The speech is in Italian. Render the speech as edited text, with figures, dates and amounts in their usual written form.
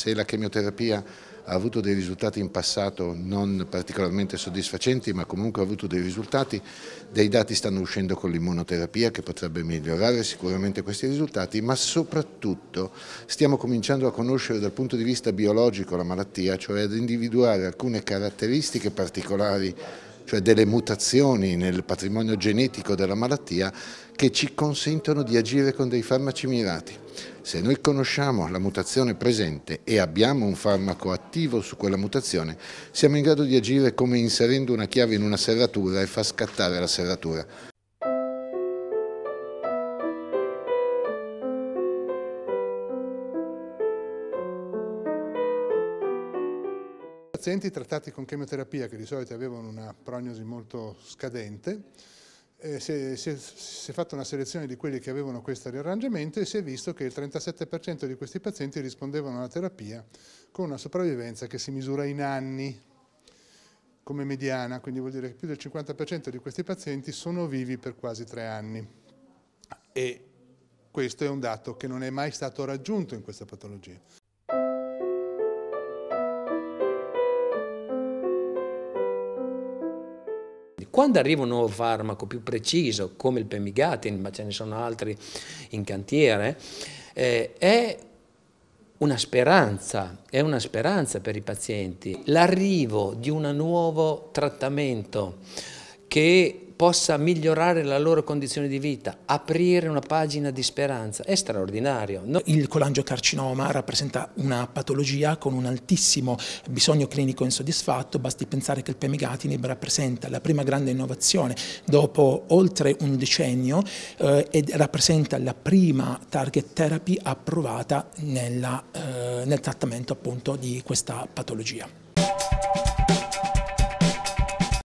Se la chemioterapia ha avuto dei risultati in passato non particolarmente soddisfacenti, ma comunque ha avuto dei risultati, dei dati stanno uscendo con l'immunoterapia che potrebbe migliorare sicuramente questi risultati, ma soprattutto stiamo cominciando a conoscere dal punto di vista biologico la malattia, cioè ad individuare alcune caratteristiche particolari, cioè delle mutazioni nel patrimonio genetico della malattia che ci consentono di agire con dei farmaci mirati. Se noi conosciamo la mutazione presente e abbiamo un farmaco attivo su quella mutazione, siamo in grado di agire come inserendo una chiave in una serratura e far scattare la serratura. Pazienti trattati con chemioterapia che di solito avevano una prognosi molto scadente, si è fatta una selezione di quelli che avevano questo riarrangiamento e si è visto che il 37% di questi pazienti rispondevano alla terapia con una sopravvivenza che si misura in anni come mediana, quindi vuol dire che più del 50% di questi pazienti sono vivi per quasi 3 anni. E questo è un dato che non è mai stato raggiunto in questa patologia. Quando arriva un nuovo farmaco più preciso, come il Pemigatin, ma ce ne sono altri in cantiere, è una speranza per i pazienti. L'arrivo di un nuovo trattamento che possa migliorare la loro condizione di vita, aprire una pagina di speranza, è straordinario. Il colangiocarcinoma rappresenta una patologia con un altissimo bisogno clinico insoddisfatto, basti pensare che il Pemigatinib rappresenta la prima grande innovazione dopo oltre un decennio e rappresenta la prima target therapy approvata nel trattamento appunto di questa patologia.